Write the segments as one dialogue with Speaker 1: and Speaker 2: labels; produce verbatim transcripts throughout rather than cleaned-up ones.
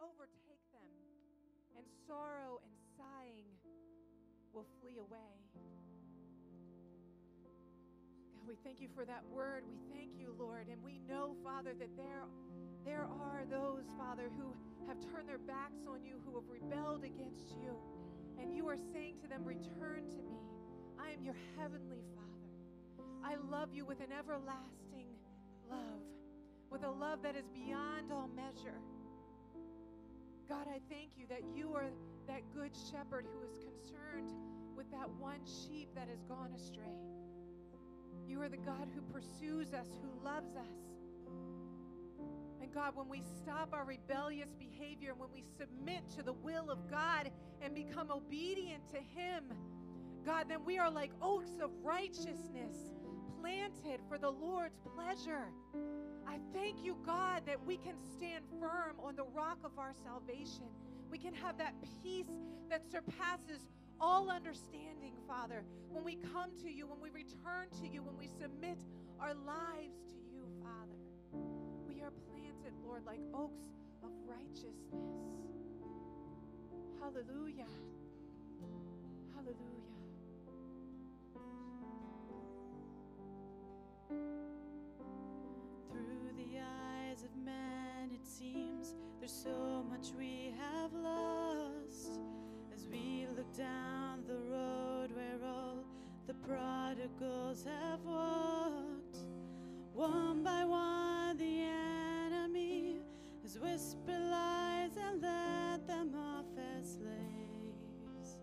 Speaker 1: overtake them, and sorrow and sighing will flee away. God, we thank you for that word. We thank you, Lord. And we know, Father, that there, there are those, Father, who have turned their backs on you, who have rebelled against you. And you are saying to them, return to me. I am your heavenly Father. I love you with an everlasting love, with a love that is beyond all measure. God, I thank you that you are that good shepherd who is concerned with that one sheep that has gone astray. You are the God who pursues us, who loves us. And God, when we stop our rebellious behavior and when we submit to the will of God and become obedient to Him, God, then we are like oaks of righteousness planted for the Lord's pleasure. I thank you, God, that we can stand firm on the rock of our salvation. We can have that peace that surpasses all understanding, Father. When we come to you, when we return to you, when we submit our lives to you, Father, we are planted, Lord, like oaks of righteousness. Hallelujah. Hallelujah.
Speaker 2: Through the eyes of men, it seems there's so much we have lost. As we look down the road where all the prodigals have walked, one by one the enemy has whispered lies and let them off as slaves.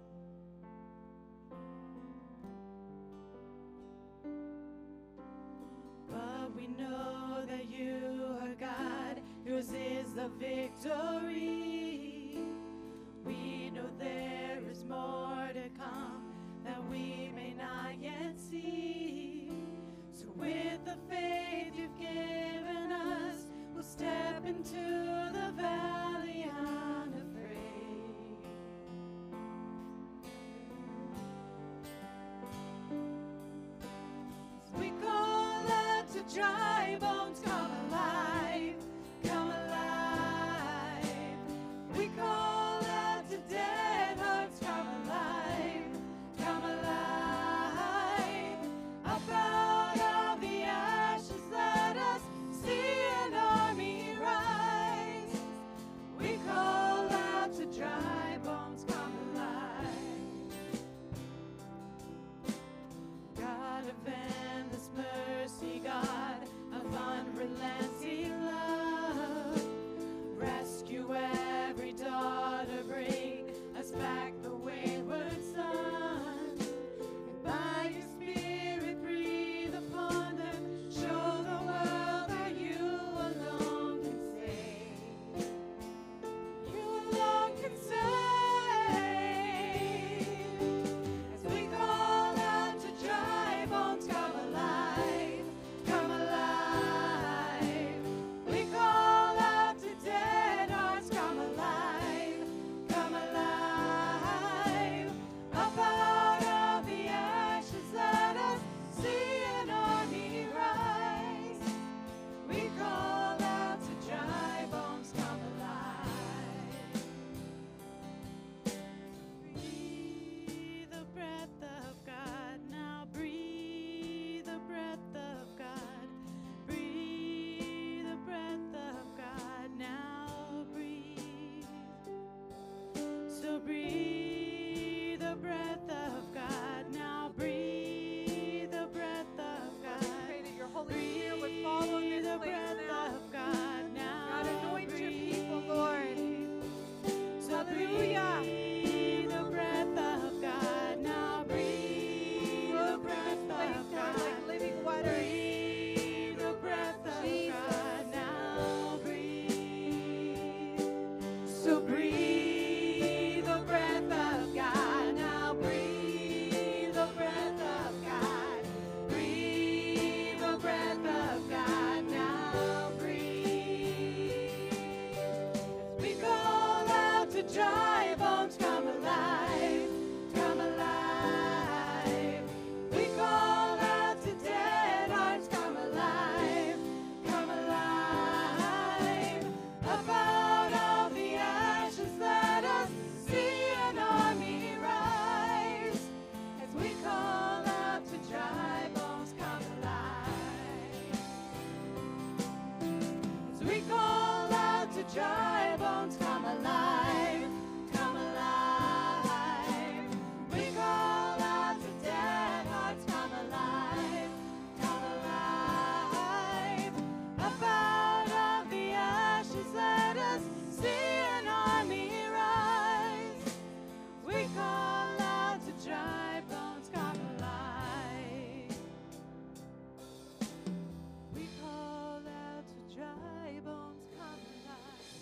Speaker 2: But we know that you are God, yours is the victory. We know there is more to come that we may not yet see. So with the faith you've given us, we'll step into the valley unafraid. As we call out to dry bones, come alive, come alive. We call to dead hearts, come alive, come alive. Up out of the ashes, let us We call out to dry bones, come alive, come alive. We call out to dead hearts, come alive, come alive. Up out of the ashes, let us see an army rise. We call out to dry bones, come alive. We call out to dry bones, come alive.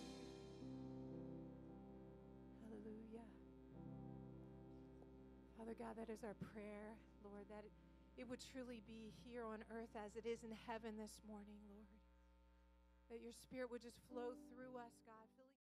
Speaker 2: Hallelujah. Father God, that is our prayer, Lord, that it, it would truly be here on earth as it is in heaven this morning, Lord. That your Spirit would just flow through us